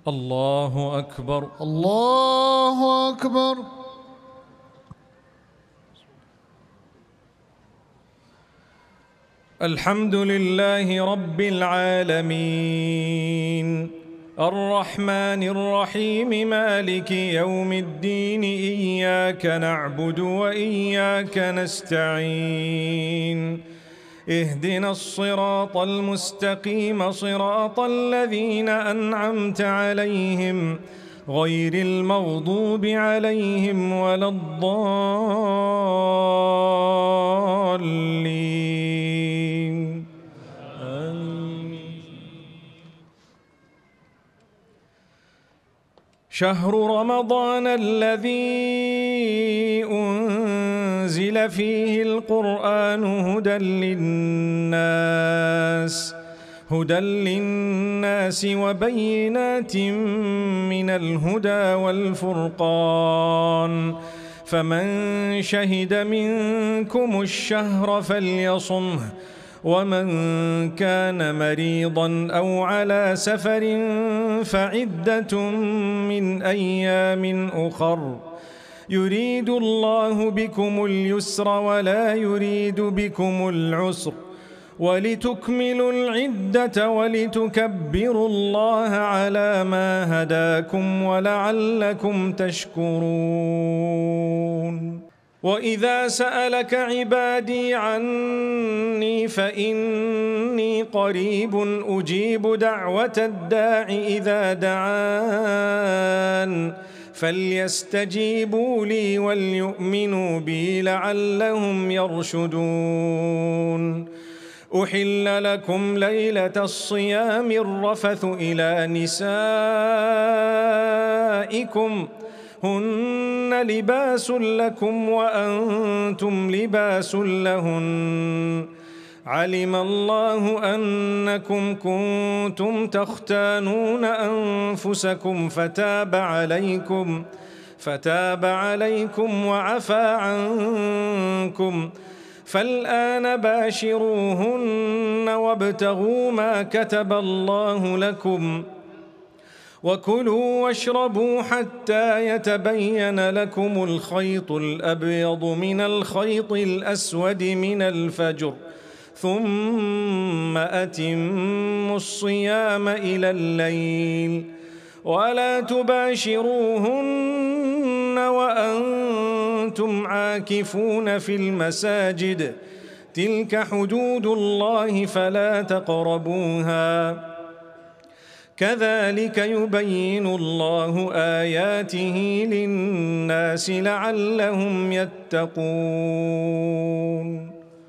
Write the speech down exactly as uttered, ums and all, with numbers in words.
الله أكبر. الله أكبر. الحمد لله رب العالمين الرحمن الرحيم مالك يوم الدين إياك نعبد وإياك نستعين اهدنا الصراط المستقيم صراط الذين أنعمت عليهم غير المغضوب عليهم ولا الضالين آمين. شهر رمضان الذي أنزل فيه القرآن هدى للناس هدى للناس وبينات من الهدى والفرقان فمن شهد منكم الشهر فليصمه ومن كان مريضا أو على سفر فعدة من أيام أخر يريد الله بكم اليسر ولا يريد بكم العسر ولتكملوا العدة ولتكبروا الله على ما هداكم ولعلكم تشكرون. وإذا سألك عبادي عني فإني قريب أجيب دعوة الداع إذا دعان فليستجيبوا لي وليؤمنوا بي لعلهم يرشدون. أحل لكم ليلة الصيام الرفث إلى نسائكم هن لباس لكم وأنتم لباس لهن علم الله أنكم كنتم تختانون أنفسكم فتاب عليكم فتاب عليكم وعفى عنكم فالآن باشروهن وابتغوا ما كتب الله لكم وكلوا واشربوا حتى يتبين لكم الخيط الأبيض من الخيط الأسود من الفجر ثم أتموا الصيام إلى الليل ولا تباشروهن وأنتم عاكفون في المساجد تلك حدود الله فلا تقربوها كذلك يبين الله آياته للناس لعلهم يتقون.